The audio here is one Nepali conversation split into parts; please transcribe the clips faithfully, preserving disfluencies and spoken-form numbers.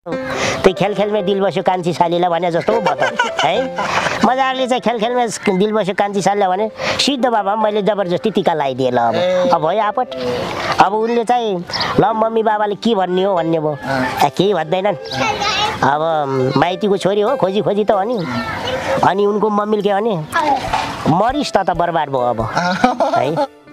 त्यही खेल खेलमै दिल बस्यो कान्छी सालीलाई भने जस्तो भयो त है। मजाले चाहिँ खेल खेलमै दिल बस्यो कान्छी सालीलाई भने सिद्ध बाबा मैले जबरजस्ती टिका लगाइदिएँ ल अब अब भयो आपट। अब उनले चाहिँ ल मम्मी बाबाले के भन्ने हो भन्ने भयो, केही भन्दैनन्। अब माइतीको छोरी हो खोजी खोजी त हो नि। अनि उनको मम्मीले के भने मरिस त त बर्बाद भयो अब है।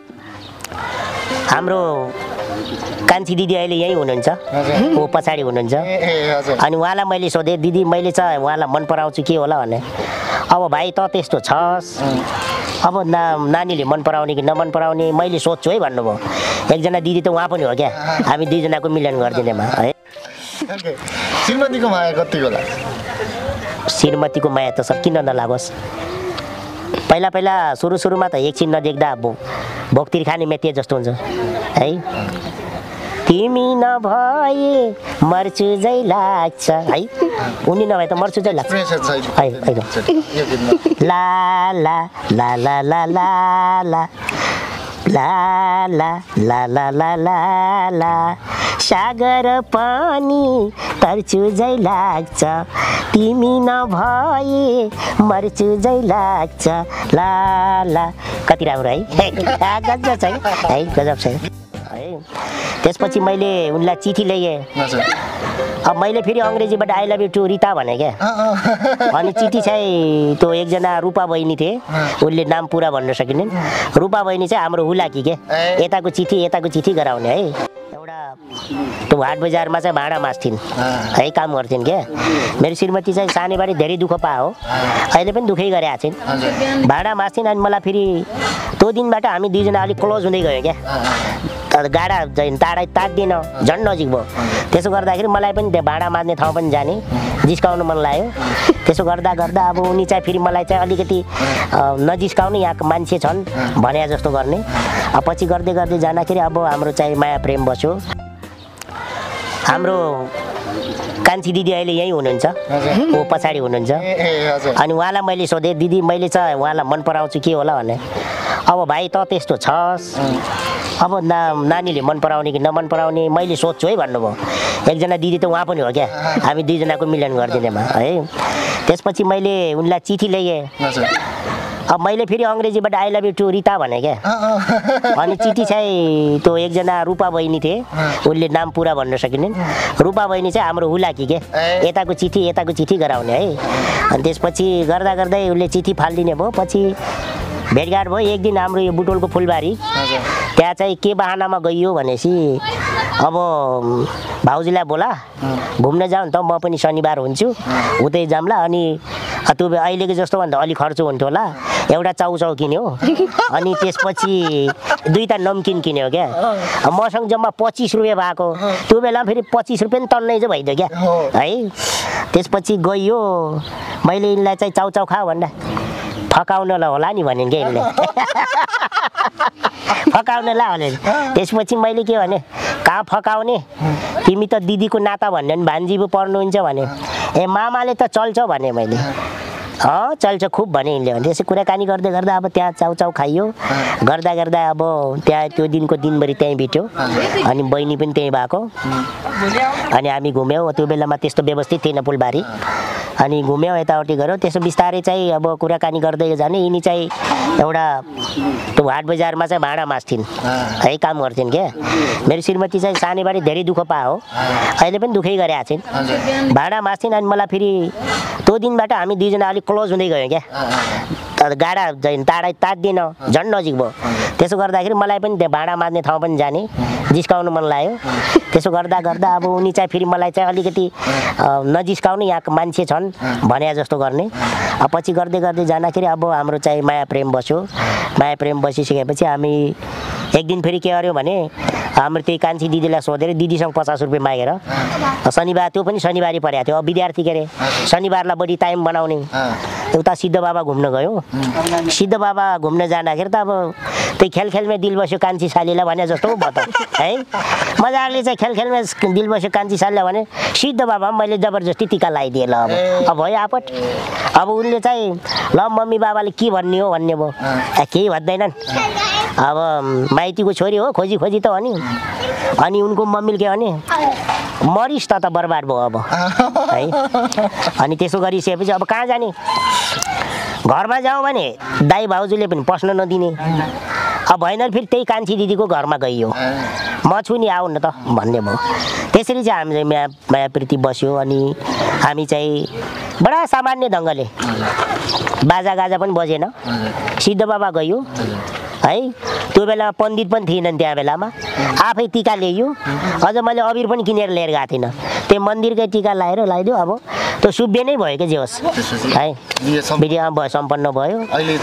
हाम्रो कान्छी दिदी अहिले यहीँ हुनुहुन्छ, ऊ पछाडि हुनुहुन्छ। अनि उहाँलाई मैले सोधेँ दिदी मैले चाहिँ उहाँलाई मन पराउँछु के होला भने, अब भाइ त त्यस्तो छस्, अब ना नानीले मन पराउने कि नमन पराउने मैले सोध्छु है भन्नुभयो। एकजना दिदी त उहाँ पनि हो क्या, हामी दुईजनाको मिलन गरिदिनेमा है। श्रीमतीको माया कति होला? श्रीमतीको माया त सब किन नलागोस्। पहिला पहिला सुरु सुरुमा त एकछिन नदेख्दा भोकतिर खाने मेटिए जस्तो हुन्छ है। तिमी नभए मर्छु जै लाग्छ है, उनी नभए त मर्छु जै लाग्छ है। ला ला ला ला ला ला ला ला ला ला ला ला ला ला सागर पानी तर्छु जै लाग्छ, तिमी नभए मर्छु जै लाग्छ ला ला। कति राम्रो है, गजब छ है, गजब छ है। त्यसपछि मैले उनलाई चिठी लेखेँ। अब मैले फेरि अङ्ग्रेजीबाट I love you to Rita भने क्या। अनि चिठी चाहिँ त्यो एकजना रूपा बहिनी थिए, उनले नाम पुरा भन्न सकिनन्। रूपा बहिनी चाहिँ हाम्रो हुलाकी के, यताको चिठी यताको चिठी गराउने है। एउटा त्यो हाट बजारमा चाहिँ भाँडा माझ्थिन् है, काम गर्थिन् क्या। मेरो श्रीमती चाहिँ सानैबाटै धेरै दुःख पायो, अहिले पनि दुःखै गरेका छिन्। भाँडा माझ्थिन् अनि मलाई फेरि त्यो दिनबाट हामी दुईजना अलिक क्लोज हुँदै गयो क्या। गाडा टाढा तात्दिन, झन् नजिक भयो। त्यसो गर्दाखेरि मलाई पनि त्यो भाँडा माझ्ने ठाउँ पनि जाने जिस्काउनु मन लाग्यो। त्यसो गर्दा गर्दा अब उनी चाहिँ फेरि मलाई चाहिँ अलिकति नजिस्काउने यहाँको मान्छे छन् भने जस्तो गर्ने। अब पछि गर्दै गर्दै जाँदाखेरि अब हाम्रो चाहिँ माया प्रेम बस्यो। हाम्रो कान्छी दिदी अहिले यहीँ हुनुहुन्छ, ऊ पछाडि हुनुहुन्छ। अनि उहाँलाई मैले सोधेँ दिदी मैले चाहिँ उहाँलाई मन पराउँछु के होला भने, अब भाइ त त्यस्तो छस्, अब ना नानीले मन पराउने कि नमन पराउने मैले सोध्छु है भन्नुभयो। एकजना दिदी त उहाँ पनि हो क्या, हामी दुईजनाको मिलन गरिदिनेमा है। त्यसपछि मैले उनलाई चिठी लेखेँ। अब मैले फेरि अङ्ग्रेजीबाट I love you to Rita भने क्या। अनि चिठी चाहिँ त्यो एकजना रूपा बहिनी थिए, उनले नाम पुरा भन्न सकिनन्। रूपा बहिनी चाहिँ हाम्रो हुलाकी के, यताको चिठी यताको चिठी गराउने है। अनि त्यसपछि गर्दा गर्दै उसले चिठी फालिदिने भयो। पछि भेटघाट भयो एक दिन हाम्रो यो बुटोलको फुलबारी, त्यहाँ चाहिँ के बहानामा गइयो भनेपछि अब भाउजूलाई बोला घुम्न जाउँ त, म पनि शनिबार हुन्छु उतै जाम्ला। अनि त्यो अहिलेको जस्तो भन्दा अलिक खर्च हुन्थ्यो होला, एउटा चाउचाउ किन्यो। अनि त्यसपछि दुईवटा नमकिन किन्यो क्या। मसँग जम्मा पच्चिस रुपियाँ भएको, त्यो बेला फेरि पच्चिस रुपियाँ पनि तन्नै चाहिँ भइदियो क्या है। त्यसपछि गइयो, मैले यिनलाई चाहिँ चाउचाउ खा भन्दा फकाउनलाई होला नि भने क्या यिनले, फकाउनलाई भने। त्यसपछि मैले के भने, कहाँ फकाउने, तिमी त दिदीको नाता भन्ने भने भान्जी पो पर्नुहुन्छ भने। ए मामाले त चल्छ भने मैले, अँ चल्छ खुब भने यिनले भने। त्यसै कुराकानी गर्दै गर्दा अब त्यहाँ चाउचाउ खाइयो। गर्दा गर्दा अब त्यहाँ त्यो दिनको दिनभरि त्यहीँ बित्यो। अनि बहिनी पनि त्यहीँ भएको। अनि हामी घुम्यौँ, त्यो बेलामा त्यस्तो व्यवस्थित थिएन फुलबारी। अनि घुम्यौँ, यताउति गऱ्यौँ। त्यसो बिस्तारै चाहिँ अब कुराकानी गर्दै जाने। यिनी चाहिँ एउटा त्यो हाट बजारमा चाहिँ भाँडा माझ्थिन् है, काम गर्थिन् क्या। मेरो श्रीमती चाहिँ सानैबाटै धेरै दुःख पायो, अहिले पनि दुःखै गरेका छिन्। भाँडा माझ्थिन् अनि मलाई फेरि त्यो दिनबाट हामी दुईजना अलिक क्लोज हुँदै गयो क्या। गाडा टाढा तात्दिन, झन् नजिक भयो। त्यसो गर्दाखेरि मलाई पनि त्यो भाँडा माझ्ने ठाउँ पनि जाने जिस्काउनु मन लाग्यो। त्यसो गर्दा गर्दा अब उनी चाहिँ फेरि मलाई चाहिँ अलिकति नजिस्काउने यहाँको मान्छे छन् भने जस्तो गर्ने। अब पछि गर्दै गर्दै जाँदाखेरि अब हाम्रो चाहिँ माया प्रेम बस्यो। माया प्रेम बसिसकेपछि हामी एक दिन फेरि के गर्यो भने, हाम्रो त्यही कान्छी दिदीलाई सोधेर दिदीसँग पचास रुपियाँ मागेर, शनिबार त्यो पनि शनिबारी परेको थियो। अब विद्यार्थी के अरे शनिबारलाई बढी टाइम बनाउने, उता सिद्ध बाबा घुम्न गयो। सिद्ध बाबा घुम्न जाँदाखेरि त अब त्यही खेल खेलमै दिल बस्यो कान्छी सालीलाई भने जस्तो भयो त है। मजाले चाहिँ खेल खेलमै दिल बस्यो कान्छी सालीलाई भने सिद्ध बाबा मैले जबरजस्ती टिका लगाइदिएँ ल अब अब भयो आपट। अब उनले चाहिँ ल मम्मी बाबाले के भन्ने हो भन्ने भयो, केही भन्दैनन्। अब माइतीको छोरी हो खोजी खोजी त हो नि अनि उनको मम्मीले के भने मरिस त त बर्बाद भयो अब है अनि त्यसो गरिसकेपछि अब कहाँ जाने घरमा जाउँ भने दाइ भाउजूले पनि पस्न नदिने अब भएन फेरि त्यही कान्छी दिदीको घरमा गइयो म छु नि आऊ न त भन्ने भयो त्यसरी चाहिँ हामी माया माया प्रीति बस्यो अनि हामी चाहिँ बडा सामान्य ढङ्गले बाजा गाजा पनि बजेन सिद्ध बाबा गयो है त्यो बेला पण्डित पनि थिएनन् त्यहाँ बेलामा आफै टिका ल्याइयो अझ मैले अबिर पनि किनेर लिएर गएको थिइनँ त्यो मन्दिरकै टिका लगाएर लगाइदियो अब त्यो सुब्बे नै भयो कि जे होस् है बिहे भयो सम्पन्न भयो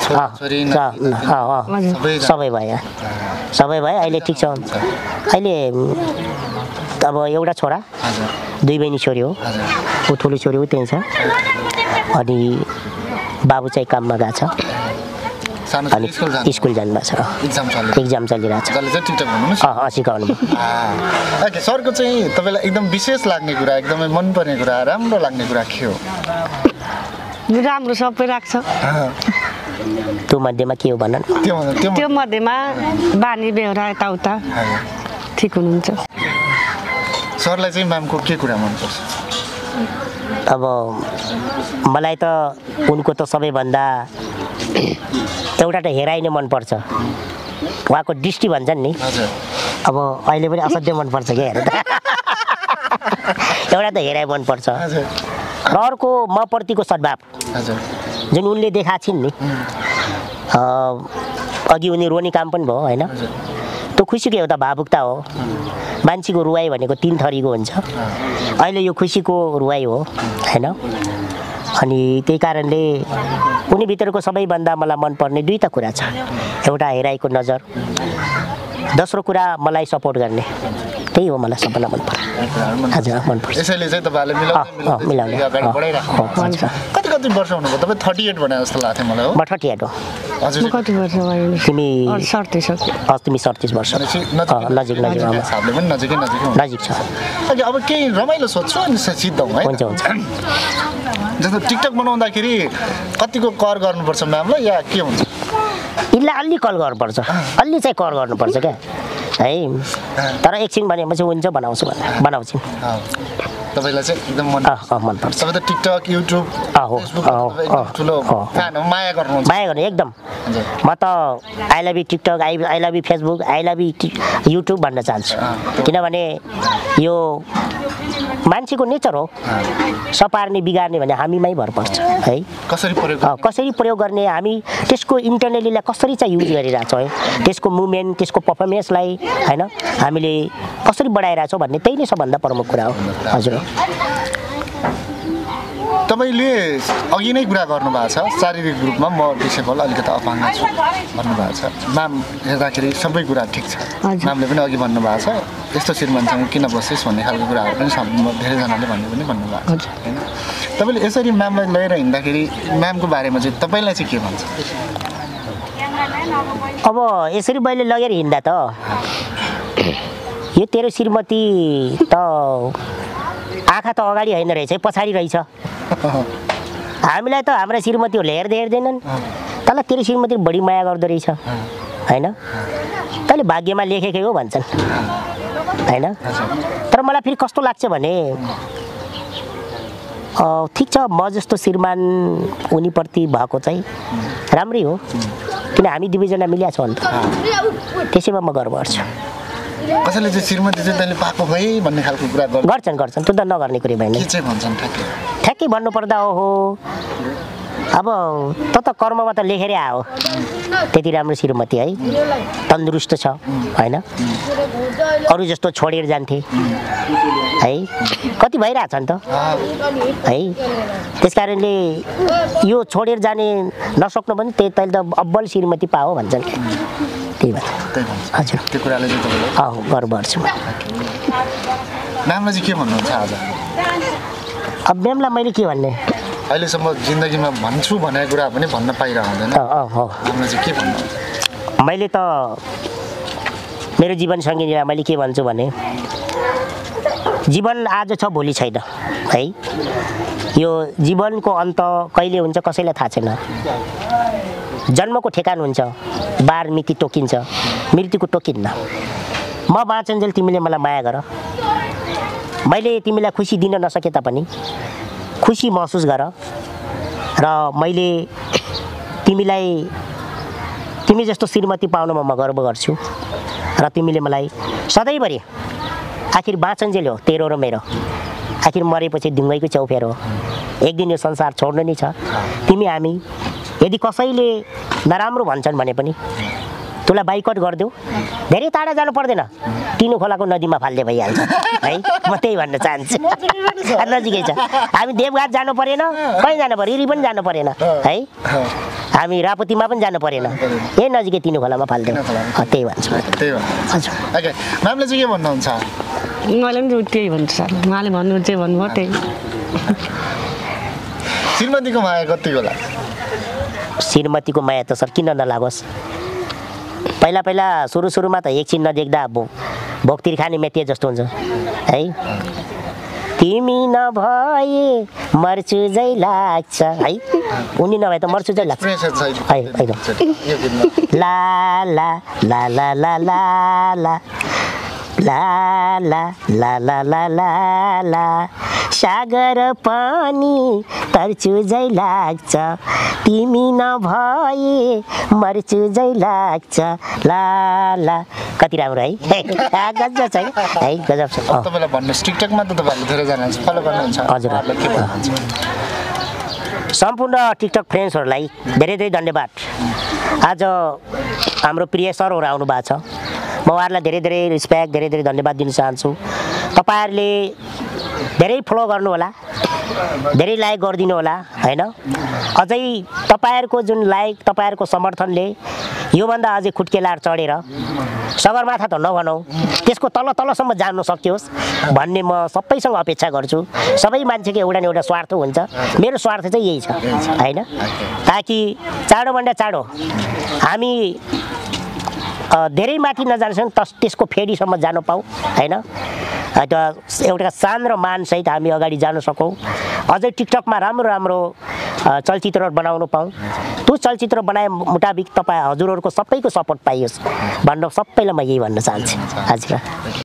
सबै भयो सबै भयो अहिले ठिक छ अहिले अब एउटा छोरा दुई बहिनी छोरी हो ऊ ठुलो छोरी हो त्यही छ अनि बाबु चाहिँ काममा गएको छ अनि स्कुल जानुभएको छ इक्जाम चलिरहेको छ सिकाउनु ओके सरको चाहिँ तपाईँलाई एकदम विशेष लाग्ने कुरा एकदमै मनपर्ने कुरा राम्रो लाग्ने कुरा के हो राम्रो सबै राख्छ त्यो मध्येमा के हो भन त्यो मध्येमा बानी बेहोरा यताउता ठिक हुनुहुन्छ सरलाई चाहिँ म्यामको के कुरा मनपर्छ अब मलाई त उनको त सबैभन्दा एउटा त हेराइ नै मनपर्छ उहाँको दृष्टि भन्छन् नि अब अहिले पनि असाध्यै मनपर्छ क्या हेर त एउटा त हेराइ मनपर्छ र अर्को म प्रतिको सद्भाव जुन उनले देखाएको छिन् नि अघि उनी रोने काम पनि भयो होइन त्यो खुसीको एउटा भावुकता हो मान्छेको रुवाई भनेको तिन थरीको हुन्छ अहिले यो खुसीको रुवाई हो होइन अनि त्यही कारणले उनीभित्रको सबैभन्दा मलाई मनपर्ने दुईवटा कुरा छ एउटा हेराइको नजर दोस्रो कुरा मलाई सपोर्ट गर्ने त्यही हो मलाई सबभन्दा मनपर्छ हजुर मनपर्छ यसैले चाहिँ तपाईँहरूले मिलाउने अगाडि बढाइराख्नु कति कति वर्ष हुनुभयो तपाईँ थर्टी एट भने जस्तो लाग्थ्यो मलाई हो म थर्टी एट हो हजुर कति वर्ष भयो तिमी सडतिस तिमी सडतिस वर्ष नजिक नजिक हिसाबले पनि नजिकै नजिकै नजिक छ ओके अब केही रमाइलो सोध्छु अनि सिद्धौँ है हुन्छ हुन्छ जस्तो टिकटक बनाउँदाखेरि कतिको कर गर्नुपर्छ म्यामलाई या के हुन्छ यसलाई अलि कल गर्नुपर्छ अलि चाहिँ कर गर्नुपर्छ क्या है तर एकछिन भनेपछि हुन्छ बनाउँछु भने बनाउँछु तपाईँलाई चाहिँ एकदम मन मनपर्छ तपाईँ त टिकटक युट्युब ठुलो फ्यान हो माया गर्नुहुन्छ माया गर्नु एकदम म त I love you TikTok I I love you Facebook I love you YouTube भन्न चाहन्छु किनभने यो मान्छेको नेचर हो सपार्ने बिगार्ने भने हामीमै भर पर्छ है कसरी प्रयोग कसरी प्रयोग गर्ने हामी त्यसको इन्टरनेटलीलाई कसरी चाहिँ युज गरिरहेछौँ है त्यसको मुभमेन्ट त्यसको पर्फर्मेन्सलाई होइन हामीले कसरी बढाइरहेछौँ भन्ने त्यही नै सबभन्दा प्रमुख कुरा हो हजुर तपाईँले अघि नै कुरा गर्नुभएको छ शारीरिक रूपमा म डिसेबल अलिकति अपाङ्ग छु भन्नुभएको छ म्याम हेर्दाखेरि सबै कुरा ठिक छ म्यामले पनि अघि भन्नुभएको छ यस्तो श्रीमानसँग किन बस्छस् भन्ने खालको कुराहरू पनि धेरैजनाले भन्ने पनि भन्नुभएको छ होइन तपाईँले यसरी म्यामलाई लिएर हिँड्दाखेरि म्यामको बारेमा चाहिँ तपाईँलाई चाहिँ के भन्छ अब यसरी मैले लगेर हिँड्दा त यो तेरो श्रीमती त आँखा त अगाडि होइन रहेछ पछाडि रहेछ हामीलाई त हाम्रा श्रीमतीहरूले हेर्दै हेर्दैनन् तँलाई तेरो श्रीमती बढी माया गर्दो रहेछ होइन तैँले भाग्यमा लेखेकै हो भन्छन् होइन तर मलाई फेरि कस्तो लाग्छ भने ठिक छ म जस्तो श्रीमान उनीप्रति भएको चाहिँ राम्रै हो किन हामी दुवैजना मिल्या छौँ अन्त त्यसैमा म गर्व गर्छु कसैले चाहिँ श्रीमती चाहिँ तैँले पाएको भए भन्ने खालको कुरा गर्छन् गर्छन् त्यो त नगर्ने कुरो भएन ठ्याक्कै भन्नुपर्दा ओहो अब त त कर्ममा त लेखेरै आयो त्यति राम्रो श्रीमती है तन्दुरुस्त छ होइन अरू जस्तो छोडेर जान्थे है कति भइरहेछ नि त है त्यस कारणले यो छोडेर जाने नसक्नु पनि त्यही तैँले त अब्बल श्रीमती पाओ भन्छन् त्यही भएर हजुर त्यो कुराले चाहिँ तपाईँले गर्व गर्छु म्यामलाई चाहिँ के भन्नुहुन्छ आज अब म्यामलाई मैले के भन्ने अहिलेसम्म जिन्दगीमा भन्छु भनेको कुरा पनि भन्न पाइरह हुँदैन म्यामलाई चाहिँ के भन्नुहुन्छ मैले त मेरो जीवनसँगीलाई मैले के भन्छु भने जीवन आज छ भोलि छैन है यो जीवनको अन्त कहिले हुन्छ कसैलाई थाहा छैन जन्मको ठेकान हुन्छ बार मिति तोकिन्छ मृत्युको टोकिन्न। म बाँचन्जेल तिमीले मलाई माया गर, मैले तिमीलाई खुसी दिन नसके तापनि खुसी महसुस गर र मैले तिमीलाई तिमी जस्तो श्रीमती पाउनमा म गर्व गर्छु र तिमीले मलाई सधैँभरि आखिर बाँचन्जेल हो तेरो र मेरो, आखिर मरेपछि ढुङ्गैको चौफेर हो, एक दिन यो संसार छोड्नु नै छ। तिमी हामी यदि कसैले नराम्रो भन्छन् भने पनि तँलाई बाइकट गरिदेऊ, धेरै टाढा जानु पर्दैन, तिनो खोलाको नदीमा फाल्दै भइहाल्छ है। म त्यही भन्न चाहन्छु। नजिकै छ, हामी देवघाट जानु परेन, कहीँ जानु पऱ्यो, रिरी पनि जानु परेन है, हामी रापतीमा पनि जानु परेन, यही नजिकै तिनो खोलामा फाल्दिउँ, त्यही भन्छु। त्यही भन्छु। ओके, म्यामले चाहिँ के भन्नुहुन्छ? मैले पनि त्यही भन्छु सर, उहाँले भन्नु चाहिँ भन्नुभयो त्यही। श्रीमतीको माया कति होला? श्रीमतीको माया त सर किन नलागोस्, पहिला पहिला सुरु सुरुमा त एकछिन नदेख्दा भोकतिर खाने मेटिए जस्तो हुन्छ है। तिमी नभए मर्छु जै लाग्छ है, उनी नभए त मर्छु जै लाग्छ है। ला ला ला ला ला ला ला ला ला ला ला ला ला ला सागर पानी तर्छु जै लाग्छ, तिमी नभए मर्छु जै लाग्छ, ला ला। कति राम्रो है, गजब छ है, गजब छ। तपाईँलाई भन्नुहोस्, टिकटकमा त तपाईँहरूले धेरैजना फलो गर्नुहुन्छ, हजुर। सम्पूर्ण टिकटक फ्रेन्ड्सहरूलाई धेरै धेरै धन्यवाद। आज हाम्रो प्रिय सरहरू आउनु भएको छ, म उहाँहरूलाई धेरै धेरै रिस्पेक्ट, धेरै धेरै धन्यवाद दिन चाहन्छु। तपाईँहरूले धेरै फलो गर्नु होला, धेरै लाइक गरिदिनु होला हैन। अझै तपाईँहरूको जुन लाइक, तपाईँहरूको समर्थनले योभन्दा अझै खुट्केलार चढेर सगरमाथा त नभनौँ, त्यसको तल तलसम्म जानु सकियोस् भन्ने म सबैसँग अपेक्षा गर्छु। सबै मान्छेको एउटा न एउटा स्वार्थ हुन्छ, मेरो स्वार्थ चाहिँ यही छ हैन, ताकि चाँडोभन्दा चाँडो हामी धेरै माथि नजानसम्म त त्यसको फेदीसम्म जानु पाऊँ हैन, एउटा शान र मानसहित हामी अगाडि जान सकौँ। अझै टिकटकमा राम्रो राम्रो चलचित्रहरू बनाउनु पाऊँ, त्यो चलचित्र बनाए मुताबिक तपाईँ हजुरहरूको सबैको सपोर्ट पाइयोस् भनेर सबैलाई म यही भन्न चाहन्छु। हजुर।